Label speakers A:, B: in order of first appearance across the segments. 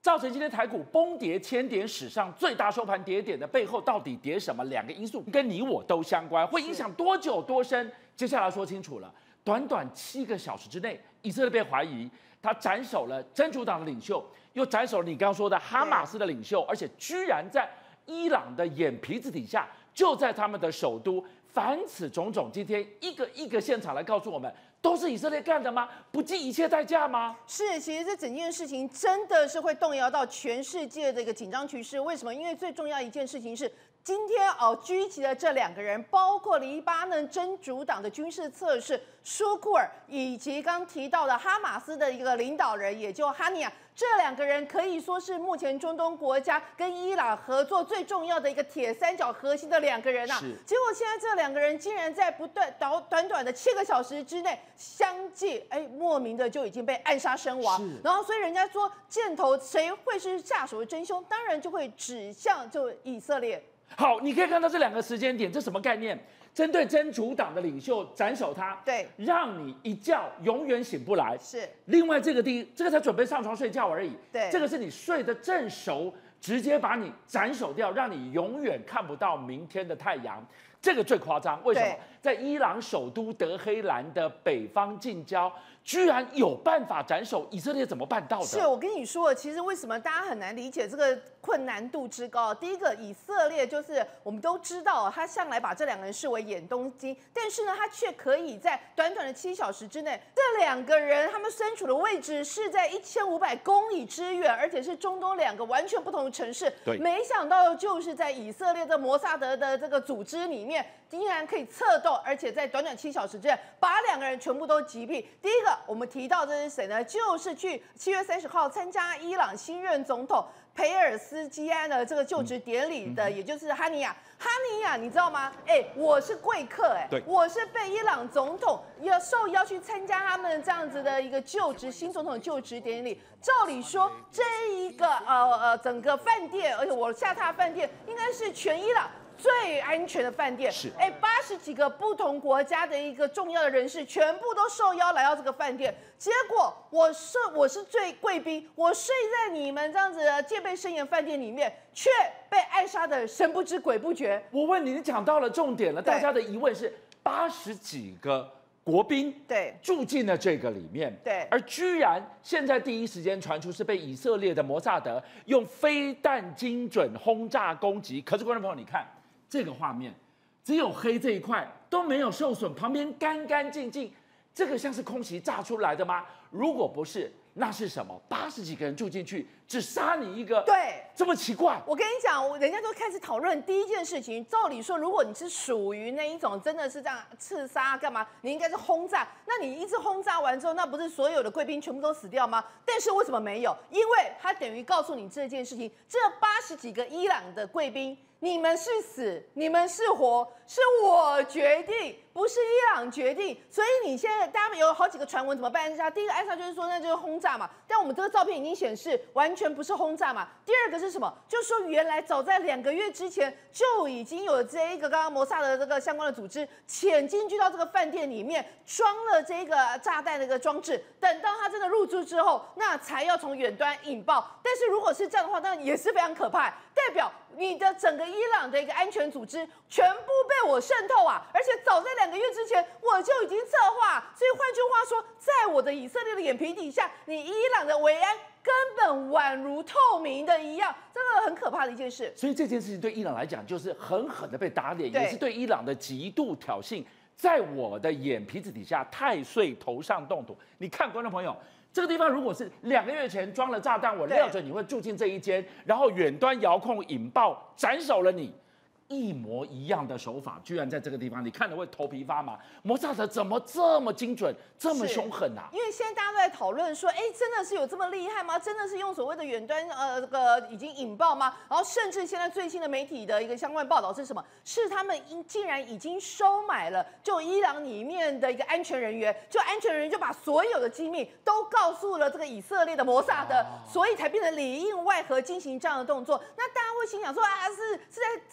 A: 造成今天台股崩跌千点，史上最大收盘跌点的背后到底跌什么？两个因素跟你我都相关，会影响多久多深？接下来说清楚了。短短7个小时之内，以色列被怀疑他斩首了真主党的领袖，又斩首了你刚刚说的哈马斯的领袖，而且居然在伊朗的眼皮子底下，就在他们的首都。凡此种种，今天一个一个现场来告诉我们，都是以色列干的吗？不计一切代价吗？
B: 是，其实这整件事情真的是会动摇到全世界的一个紧张局势。为什么？因为最重要一件事情是，今天狙击的这2个人，包括黎巴嫩真主党的军事策士舒库尔，以及刚提到的哈马斯的一个领导人，也就哈尼亚。这2个人可以说是目前中东国家跟伊朗合作最重要的一个铁三角核心的2个人啊。结果现在这2个人竟然在短短的7个小时之内，相继莫名的就已经被暗杀身亡。然后所以人家说箭头谁会是下手的真凶，当然就会指向就以色列。
A: 好，你可以看到这2个时间点，这什么概念？针对真主党的领袖斩首他，
B: 对，
A: 让你一觉永远醒不来。
B: 是。
A: 另外这个这个才准备上床睡觉而已，
B: 对，
A: 这个是你睡得正熟，直接把你斩首掉，让你永远看不到明天的太阳。这个最夸张，为什么？在伊朗首都德黑兰的北方近郊，居然有办法斩首，以色列怎么办到的？
B: 是我跟你说，其实为什么大家很难理解这个困难度之高？第一个，以色列就是我们都知道，他向来把这2个人视为眼中钉，但是呢，他却可以在短短的7小时之内，这2个人他们身处的位置是在1500公里之远，而且是中东2个完全不同的城市。
A: 对，
B: 没想到就是在以色列的摩萨德的这个组织里面，竟然可以策动，而且在短短7小时之内把2个人全部都击毙。第一个，我们提到这是谁呢？就是去7月30号参加伊朗新任总统佩尔斯基安的这个就职典礼的，也就是哈尼亚。哈尼亚，你知道吗？我是贵客，我是被伊朗总统受邀去参加他们这样子的一个新总统的就职典礼。照理说，这一个整个饭店，而且我下榻饭店应该是全伊朗最安全的饭店。
A: 是
B: 80几个不同国家的一个重要的人士，全部都受邀来到这个饭店。结果我是最贵宾，我睡在你们这样子的戒备森严饭店里面，却被暗杀的神不知鬼不觉。
A: 我问你，你讲到了重点了，大家的疑问是80几个国宾住进了这个里面，而居然现在第一时间传出是被以色列的摩萨德用飞弹精准轰炸攻击。可是观众朋友，你看这个画面，只有黑这一块都没有受损，旁边干干净净，这个像是空袭炸出来的吗？如果不是，那是什么？80几个人住进去，只杀你一个，
B: 对，
A: 这么奇怪。
B: 我跟你讲，人家都开始讨论第一件事情。照理说，如果你是属于那一种真的是这样刺杀干嘛，你应该是轰炸。那你一次轰炸完之后，那不是所有的贵宾全部都死掉吗？但是为什么没有？因为他等于告诉你这件事情，这80几个伊朗的贵宾。你们是死，你们是活，是我决定，不是伊朗决定。所以你现在大家有好几个传闻，怎么被暗杀？第一个暗杀就是说那就是轰炸嘛，但我们这个照片已经显示完全不是轰炸嘛。第二个是什么？就是说原来早在2个月之前就已经有这一个刚刚摩萨的这个相关的组织潜进去到这个饭店里面，装了这个炸弹的一个装置，等到他真的入住之后，那才要从远端引爆。但是如果是这样的话，那也是非常可怕，代表你的整个伊朗的一个安全组织全部被我渗透啊！而且早在2个月之前我就已经策划，所以换句话说，在我的以色列的眼皮底下，你伊朗的维安根本宛如透明的一样，这个很可怕的一件事。
A: 所以这件事情对伊朗来讲，就是狠狠的被打脸，也是对伊朗的极度挑衅。在我的眼皮子底下，太岁头上动土。你看，观众朋友。这个地方如果是2个月前装了炸弹，我料准你会住进这一间，然后远端遥控引爆斩首了你，一模一样的手法，居然在这个地方，你看了会头皮发麻。摩萨德怎么这么精准，这么凶狠啊？
B: 因为现在大家都在讨论说，真的是有这么厉害吗？真的是用所谓的远端已经引爆吗？然后甚至现在最新的媒体的一个相关报道是什么？是他们竟然已经收买了就伊朗里面的一个安全人员，就安全人员就把所有的机密都告诉了这个以色列的摩萨德，所以才变成里应外合进行这样的动作。那大家会心想说是在看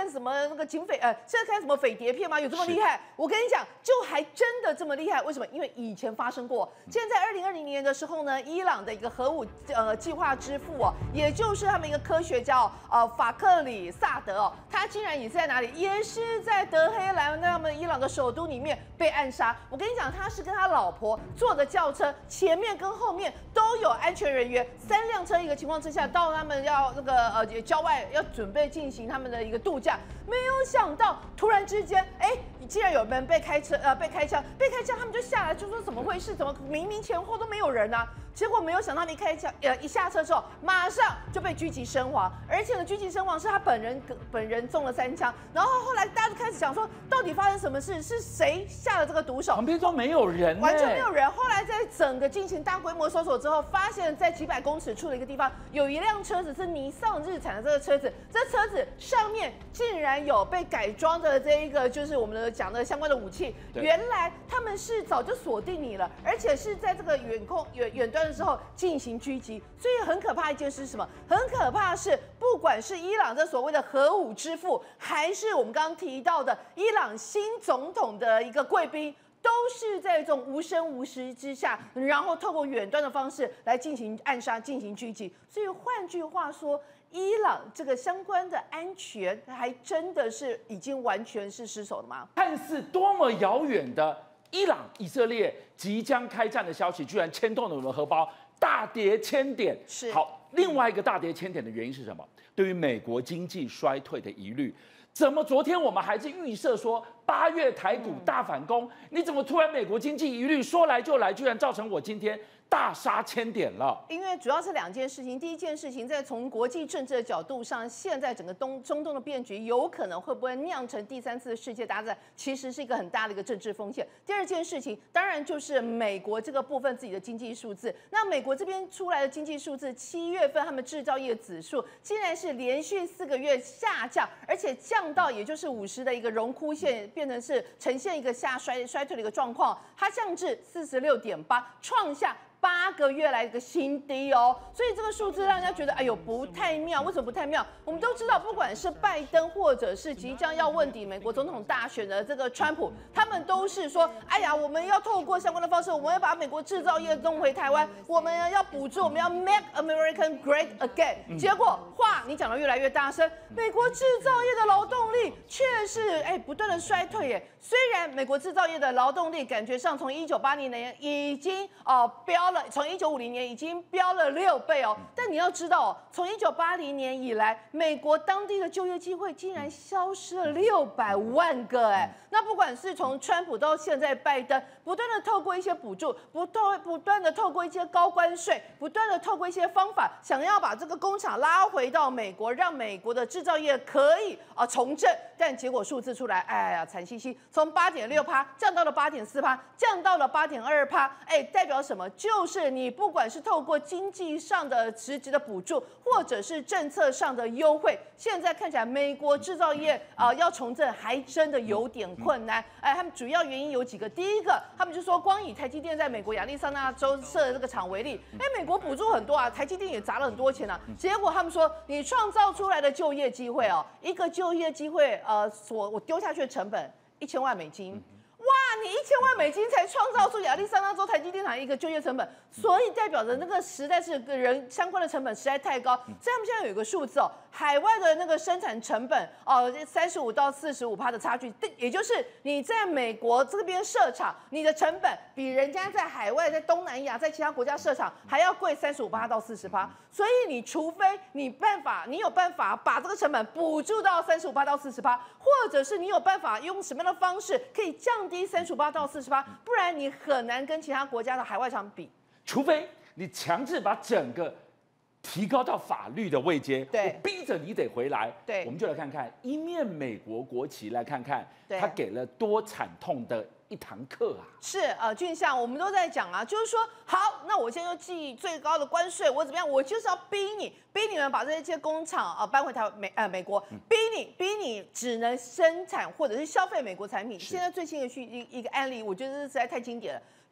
B: 看什么那个是在看什么匪谍片吗？有这么厉害？我跟你讲，就还真的这么厉害。为什么？因为以前发生过。现在2020年的时候呢，伊朗的一个核武计划之父哦，也就是他们一个科学家法克里萨德哦，他竟然也是在哪里？也是在德黑兰他们伊朗的首都里面被暗杀。我跟你讲，他是跟他老婆坐的轿车，前面跟后面都有安全人员，3辆车一个情况之下，到他们要那个郊外要准备进行他们的一个度假，没有想到突然之间，竟然有人被开枪，他们就下来就说怎么回事？怎么明明前后都没有人啊？结果没有想到，一下车之后，马上就被狙击身亡，而且呢，狙击身亡是他本人中了3枪。然后后来大家就开始想说，到底发生什么事？是谁下了这个毒手？
A: 旁边都没有人，
B: 完全没有人。后来在整个进行大规模搜索之后，发现在几百公尺处的一个地方，有一辆车子是尼桑日产的这个车子，这车子上面竟然有被改装的这一个就是我们讲的相关的武器。原来他们是早就锁定你了，而且是在这个远端的时候进行狙击，所以很可怕一件事是什么？很可怕的是，不管是伊朗这所谓的核武之父，还是我们刚刚提到的伊朗新总统的一个贵宾，都是在这种无声无息之下，然后透过远端的方式来进行暗杀、进行狙击。所以换句话说，伊朗这个相关的安全还真的是已经完全是失守了吗？
A: 看似多么遥远的伊朗、以色列即将开战的消息，居然牵动了我们荷包，大跌1000点。
B: 是
A: 好，另外一个大跌1000点的原因是什么？对于美国经济衰退的疑虑。怎么昨天我们还是预设说8月台股大反攻？你怎么突然美国经济疑虑说来就来，居然造成我今天大杀1000点了？
B: 因为主要是2件事情。第一件事情，在从国际政治的角度上，现在整个中东的变局有可能会不会酿成第3次世界大战，其实是一个很大的一个政治风险。第2件事情，当然就是美国这个部分自己的经济数字。那美国这边出来的经济数字，7月份他们制造业指数竟然是连续4个月下降，而且降到也就是50的一个荣枯线，变成是呈现一个衰退的一个状况，它降至46.8，创下8个月来的一个新低哦，所以这个数字让人家觉得，哎呦不太妙。为什么不太妙？我们都知道，不管是拜登或者是即将要问鼎美国总统大选的这个川普，他们都是说，哎呀，我们要透过相关的方式，我们要把美国制造业弄回台湾，我们要补助，我们要 Make American Great Again。结果话你讲得越来越大声，美国制造业的劳动力却是不断的衰退耶。虽然美国制造业的劳动力感觉上从1980年已经飙了，从1950年已经飙了6倍哦，但你要知道哦，从1980年以来，美国当地的就业机会竟然消失了600万个那不管是从川普到现在拜登，不断的透过一些补助，不断的透过一些高关税，不断的透过一些方法，想要把这个工厂拉回到美国，让美国的制造业可以重振，但结果数字出来，哎呀惨兮兮，从8.6%降到了8.4%，降到了8.22%，代表什么？就是你不管是透过经济上的实质的补助，或者是政策上的优惠，现在看起来美国制造业要重振还真的有点困难。他们主要原因有几个，第一个，他们就说光以台积电在美国亚利桑那州设的这个厂为例，美国补助很多啊，台积电也砸了很多钱啊，结果他们说你创造出来的就业机会一个就业机会我丢下去的成本1000万美金。哇，你1000万美金才创造出亚利桑那州台积电厂一个就业成本，所以代表着那个实在是人相关的成本实在太高。所以他们现在有一个数字海外的那个生产成本35%到45%的差距，也就是你在美国这边设厂，你的成本比人家在海外、在东南亚、在其他国家设厂还要贵35%到40%。所以你除非你有办法把这个成本补助到35%到40%，或者是你有办法用什么样的方式可以降低35%到40%，不然你很难跟其他国家的海外厂比。
A: 除非你强制把整个提高到法律的位阶，
B: 对，
A: 我逼着你得回来。
B: 对，
A: 我们就来看看一面美国国旗，来看看他给了多惨痛的一堂课啊！
B: 是俊相，我们都在讲就是说，好，那我现在就记最高的关税，我怎么样？我就是要逼你们把这些工厂搬回美国，逼你只能生产或者是消费美国产品。现在最新的一个案例，我觉得实在太经典了。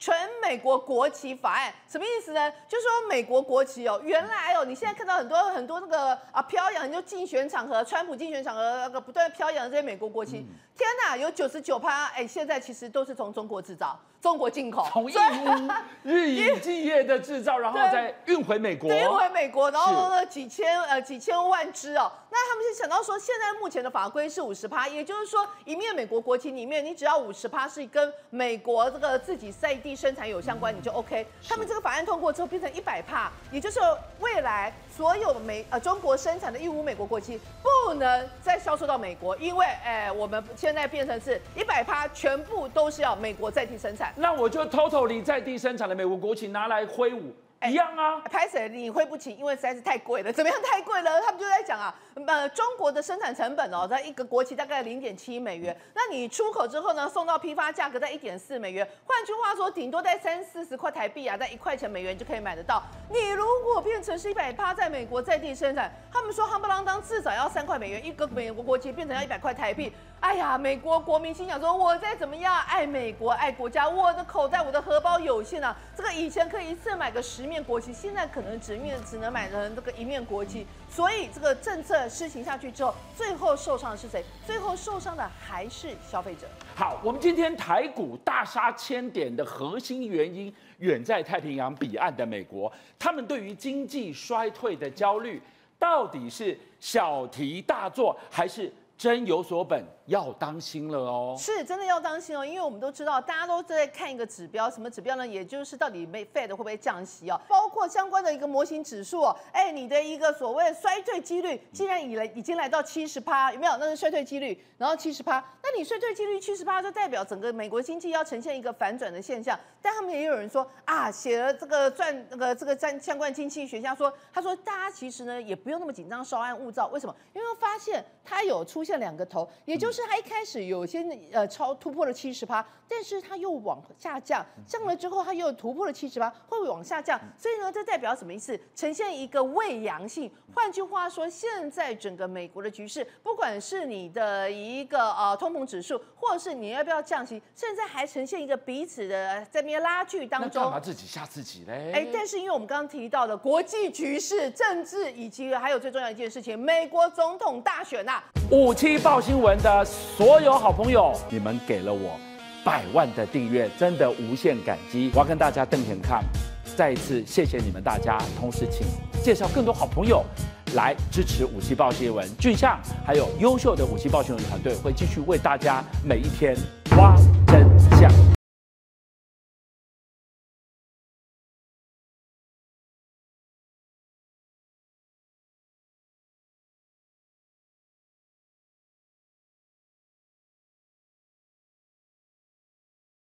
B: 全美国国旗法案，什么意思呢？就是说美国国旗哦，原来哦，你现在看到很多那个飘扬，就竞选场合，川普竞选场合那个不断飘扬的这些美国国旗，天哪，有99%，现在其实都是从中国制造、中国进口，
A: 从义乌日以继夜的制造，然后再运回美国，
B: 运回美国，然后呢几千万只哦，那他们是想到说，现在目前的法规是50%，也就是说，一面美国国旗里面，你只要50%是跟美国这个自己在地生产有相关，你就 OK。他们这个法案通过之后变成100%，也就是未来所有中国生产的义乌美国国旗不能再销售到美国，因为我们现在变成是100%全部都是要美国在地生产。
A: 那我就 totally 在地生产的美国国旗拿来挥舞。一样啊，
B: 拍谁你挥不起，因为实在是太贵了。怎么样太贵了？他们就在讲中国的生产成本哦，在一个国旗大概0.7美元，那你出口之后呢，送到批发价格在1.4美元。换句话说，顶多在30-40块台币啊，在1块钱美元就可以买得到。你如果变成是100%在美国在地生产，他们说夯不啷当至少要3块美元一个美国国旗，变成要100块台币。哎呀，美国国民心想说，我再怎么样爱美国爱国家，我的口袋我的荷包有限啊，这个以前可以一次买个10面国旗，现在可能只能买成这个1面国旗。所以这个政策施行下去之后，最后受伤的是谁？最后受伤的还是消费者。
A: 好，我们今天台股大杀千点的核心原因，远在太平洋彼岸的美国，他们对于经济衰退的焦虑，到底是小题大做，还是真有所本？要当心了哦，
B: 是真的要当心哦，因为我们都知道，大家都在看一个指标，什么指标呢？也就是到底Fed 会不会降息哦，包括相关的一个模型指数哦，你的一个所谓衰退几率，既然已经来到70%，有没有？那是衰退几率，然后70%，那你衰退几率70%，就代表整个美国经济要呈现一个反转的现象。但他们也有人说写了这个相关经济学家说，他说大家其实呢也不用那么紧张，稍安勿躁。为什么？因为发现它有出现2个头，也就是它一开始有些突破了70%，但是它又往下降，降了之后它又突破了70%，会往下降，所以呢，这代表什么意思？呈现一个未阳性。换句话说，现在整个美国的局势，不管是你的一个通膨指数，或者是你要不要降息，现在还呈现一个彼此的在那边拉锯当中。
A: 那干嘛自己吓自己嘞？
B: 但是因为我们刚刚提到的国际局势、政治，以及还有最重要的一件事情，美国总统大选呐。
A: 57报新闻的所有好朋友，你们给了我100万的订阅，真的无限感激。我要跟大家瞪眼看，再一次谢谢你们大家，同时请介绍更多好朋友来支持57报新闻。俊相还有优秀的57报新闻团队会继续为大家每一天挖